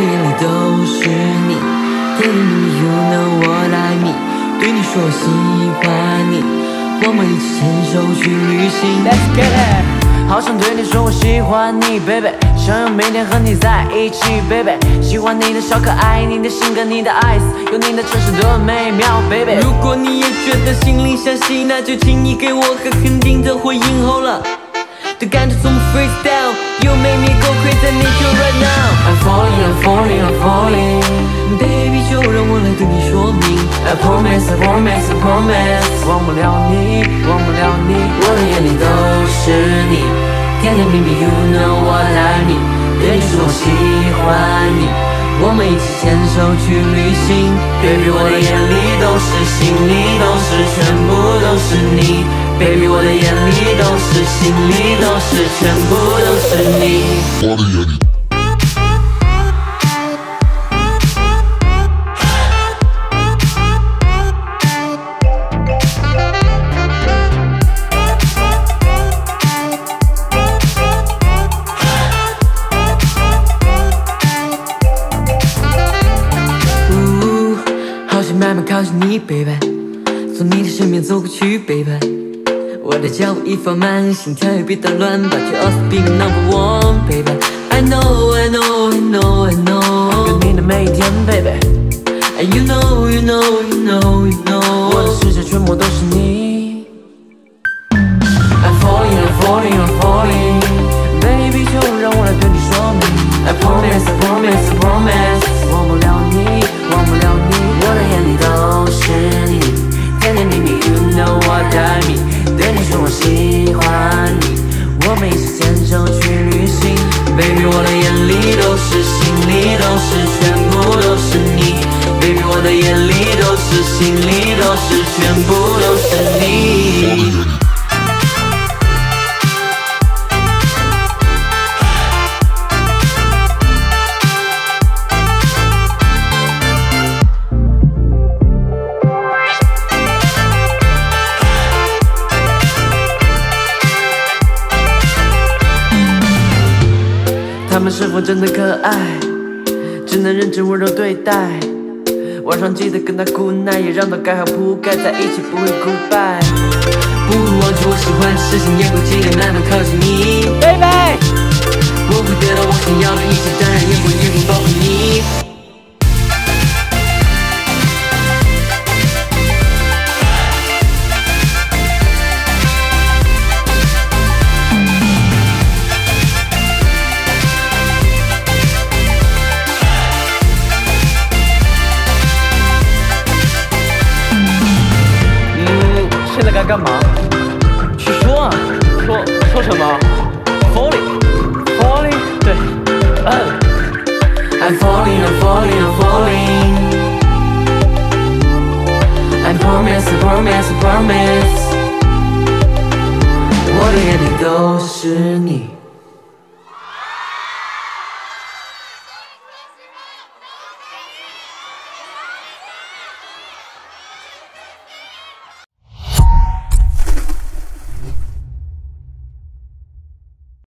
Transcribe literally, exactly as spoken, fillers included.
眼里都是你，甜言蜜语 You know what I mean， 对你说我喜欢你，我们一起牵手去旅行。Let's get it。好想对你说我喜欢你 baby， 想要每天和你在一起 baby， 喜欢你的小可爱，你的性格，你的 eyes， 有你的城市多美妙 baby。 如果你也觉得心里相惜，那就请你给我个肯定的回应。好了，的感觉从 freestyle You make me go crazy I need you right now I'm falling I'm falling I'm falling Baby 就让我来对你说明 I promise I promise I promise 忘不了你忘不了你，我的眼里都是你，甜甜蜜蜜 You know what I mean， 对你说我喜欢你，我们一起牵手去旅行 Baby 我的眼里都是，心里都是，全部都是你Baby 我的眼里都是，心里都是，全部都是你。我的眼里。呜，好想慢慢靠近你 ，baby， 从你的身边走过去 ，baby。我的脚步一放慢，心跳也别打乱，把就 us be my number one baby I know I know I know I know 有你的每一天 baby And you know you know you know you know 我的世界全部都是你 I'm falling I'm falling I'm falling Baby 就让我来对你说明 I promise I promise I promise 忘不了你忘不了你，我的眼里都是你，甜甜蜜蜜 You know what I mean，对你说我喜欢你，我们一起牵手去旅行 Baby 我的眼里都是，心里都是，全部都是你 Baby 我的眼里都是，心里都是，全部都是你。他们是否真的可爱？只能认真温柔对待。晚上记得跟他哭奶，也让他盖好铺盖，在一起不会哭败。不会忘记我喜欢的事情，也不记得慢慢靠近你 ，baby。我会得到我想要的一切，当然也会也会包括你。 现在该干嘛？去说啊！说说什么 ？Falling, falling， 对，嗯。 I'm falling, I'm falling, I'm falling. I promise, I promise, I promise. 我的眼里都是你。